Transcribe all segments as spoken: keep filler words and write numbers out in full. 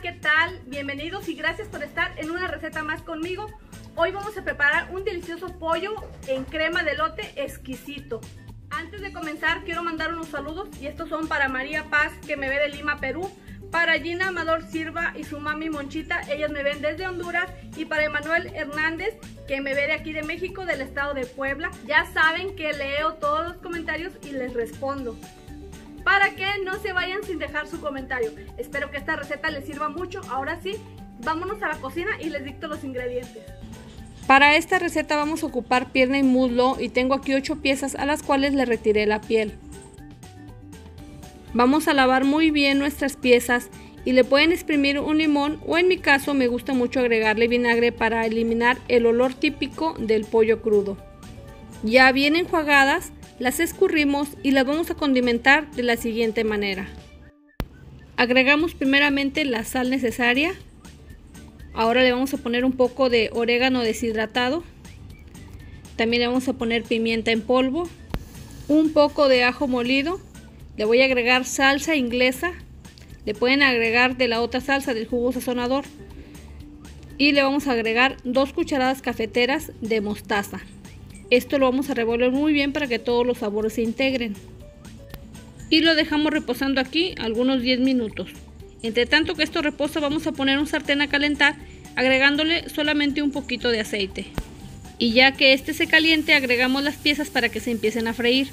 ¿qué tal? Bienvenidos y gracias por estar en una receta más conmigo. Hoy vamos a preparar un delicioso pollo en crema de elote exquisito. Antes de comenzar quiero mandar unos saludos y estos son para María Paz, que me ve de Lima, Perú, para Gina Amador Silva y su mami Monchita, ellas me ven desde Honduras, y para Emanuel Hernández, que me ve de aquí de México, del estado de Puebla. Ya saben que leo todos los comentarios y les respondo, para que no se vayan sin dejar su comentario. Espero que esta receta les sirva mucho. Ahora sí, vámonos a la cocina y les dicto los ingredientes. Para esta receta vamos a ocupar pierna y muslo, y tengo aquí ocho piezas a las cuales le retiré la piel. Vamos a lavar muy bien nuestras piezas y le pueden exprimir un limón, o en mi caso me gusta mucho agregarle vinagre para eliminar el olor típico del pollo crudo. Ya bien enjuagadas, las escurrimos y las vamos a condimentar de la siguiente manera. Agregamos primeramente la sal necesaria. Ahora le vamos a poner un poco de orégano deshidratado. También le vamos a poner pimienta en polvo, un poco de ajo molido. Le voy a agregar salsa inglesa. Le pueden agregar de la otra salsa del jugo sazonador. Y le vamos a agregar dos cucharadas cafeteras de mostaza. Esto lo vamos a revolver muy bien para que todos los sabores se integren. Y lo dejamos reposando aquí algunos diez minutos. Entre tanto que esto reposa, vamos a poner un sartén a calentar, agregándole solamente un poquito de aceite. Y ya que este se caliente, agregamos las piezas para que se empiecen a freír.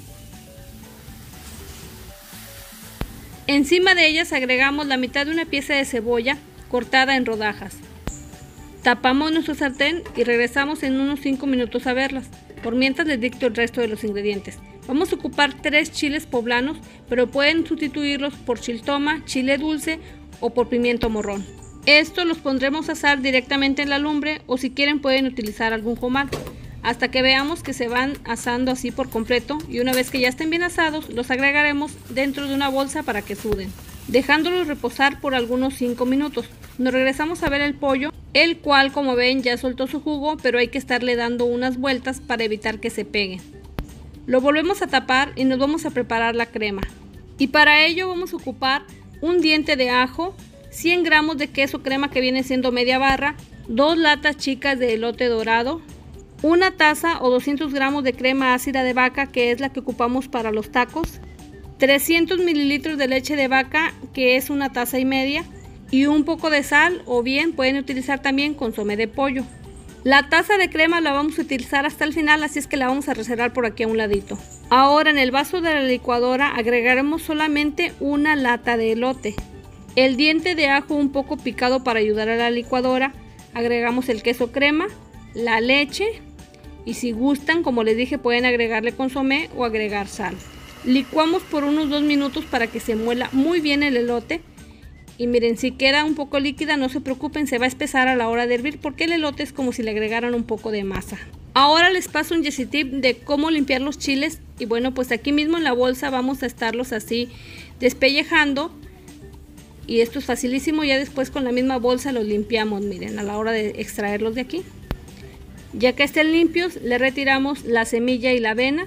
Encima de ellas agregamos la mitad de una pieza de cebolla cortada en rodajas. Tapamos nuestro sartén y regresamos en unos cinco minutos a verlas. Por mientras les dicto el resto de los ingredientes. Vamos a ocupar tres chiles poblanos, pero pueden sustituirlos por chiltoma, chile dulce o por pimiento morrón. Estos los pondremos a asar directamente en la lumbre, o si quieren pueden utilizar algún comal, hasta que veamos que se van asando así por completo, y una vez que ya estén bien asados los agregaremos dentro de una bolsa para que suden, dejándolos reposar por algunos cinco minutos. Nos regresamos a ver el pollo, el cual, como ven, ya soltó su jugo, pero hay que estarle dando unas vueltas para evitar que se pegue. Lo volvemos a tapar y nos vamos a preparar la crema. Y para ello vamos a ocupar un diente de ajo, cien gramos de queso crema que viene siendo media barra, dos latas chicas de elote dorado, una taza o doscientos gramos de crema ácida de vaca, que es la que ocupamos para los tacos, trescientos mililitros de leche de vaca, que es una taza y media, y un poco de sal, o bien pueden utilizar también consomé de pollo. La taza de crema la vamos a utilizar hasta el final, así es que la vamos a reservar por aquí a un ladito. Ahora en el vaso de la licuadora agregaremos solamente una lata de elote, el diente de ajo un poco picado para ayudar a la licuadora, agregamos el queso crema, la leche, y si gustan, como les dije, pueden agregarle consomé o agregar sal. Licuamos por unos dos minutos para que se muela muy bien el elote. Y miren, si queda un poco líquida, no se preocupen, se va a espesar a la hora de hervir, porque el elote es como si le agregaran un poco de masa. Ahora les paso un Jessie tip de cómo limpiar los chiles. Y bueno, pues aquí mismo en la bolsa vamos a estarlos así despellejando. Y esto es facilísimo, ya después con la misma bolsa los limpiamos, miren, a la hora de extraerlos de aquí. Ya que estén limpios, le retiramos la semilla y la vena.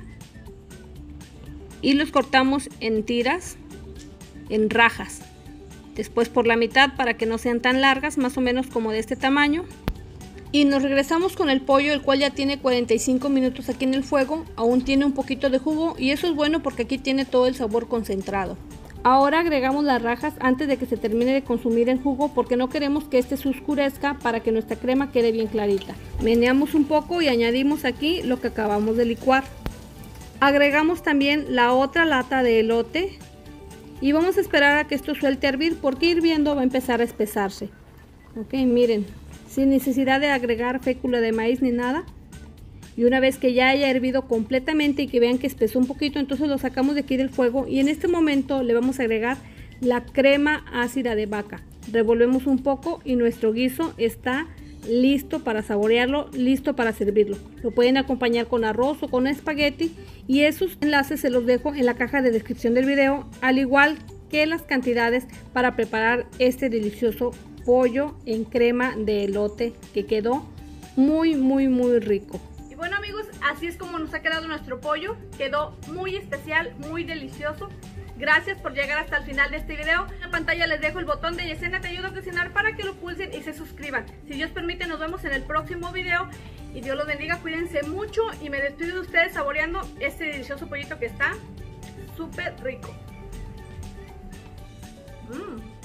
Y los cortamos en tiras, en rajas. Después por la mitad para que no sean tan largas, más o menos como de este tamaño. Y nos regresamos con el pollo, el cual ya tiene cuarenta y cinco minutos aquí en el fuego. Aún tiene un poquito de jugo y eso es bueno porque aquí tiene todo el sabor concentrado. Ahora agregamos las rajas antes de que se termine de consumir el jugo, porque no queremos que este se oscurezca, para que nuestra crema quede bien clarita. Meneamos un poco y añadimos aquí lo que acabamos de licuar. Agregamos también la otra lata de elote. Y vamos a esperar a que esto suelte a hervir, porque hirviendo va a empezar a espesarse. Ok, miren, sin necesidad de agregar fécula de maíz ni nada. Y una vez que ya haya hervido completamente y que vean que espesó un poquito, entonces lo sacamos de aquí del fuego. Y en este momento le vamos a agregar la crema ácida de vaca. Revolvemos un poco y nuestro guiso está listo para saborearlo, listo para servirlo. Lo pueden acompañar con arroz o con espagueti, y esos enlaces se los dejo en la caja de descripción del video, al igual que las cantidades para preparar este delicioso pollo en crema de elote, que quedó muy muy muy rico. Y bueno amigos, así es como nos ha quedado nuestro pollo. Quedó muy especial, muy delicioso. Gracias por llegar hasta el final de este video. En la pantalla les dejo el botón de Yesenia Te Ayuda a Cocinar para que lo pulsen y se suscriban. Si Dios permite, nos vemos en el próximo video. Y Dios los bendiga, cuídense mucho. Y me despido de ustedes saboreando este delicioso pollito que está súper rico. Mmm.